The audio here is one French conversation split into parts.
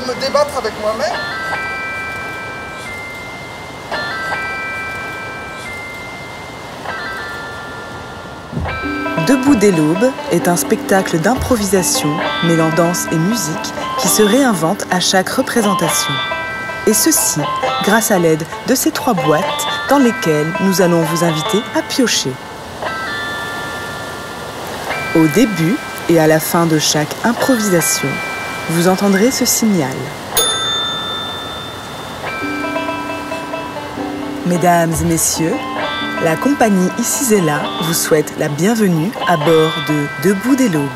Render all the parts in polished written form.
me débattre avec moi-même. Debout dès l'aube est un spectacle d'improvisation mêlant danse et musique qui se réinvente à chaque représentation. Et ceci grâce à l'aide de ces 3 boîtes dans lesquelles nous allons vous inviter à piocher. Au début et à la fin de chaque improvisation, vous entendrez ce signal. Mesdames et messieurs, la compagnie Ici et Là vous souhaite la bienvenue à bord de Debout dès l'aube.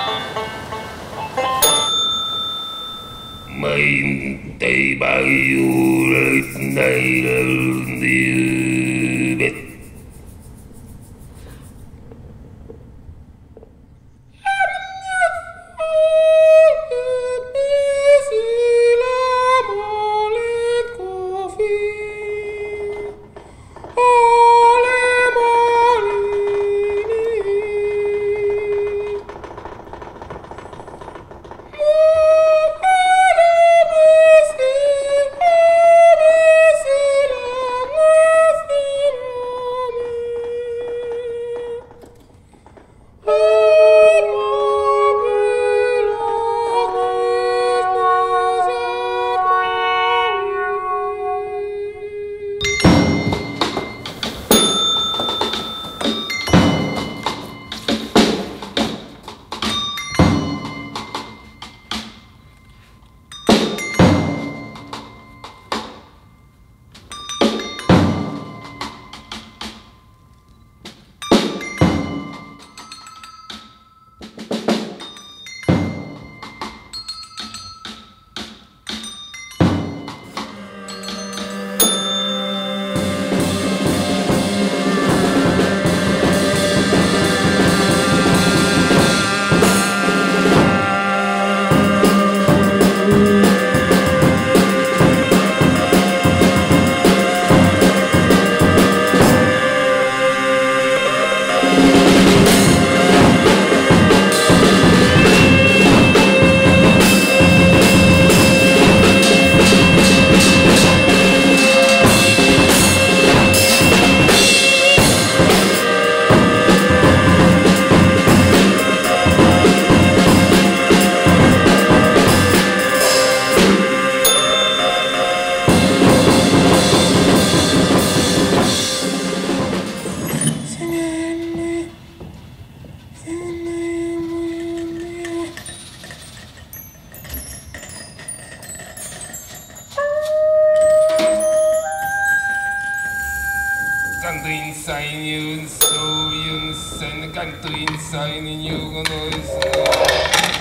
Inside you, so you inside, got to inside you,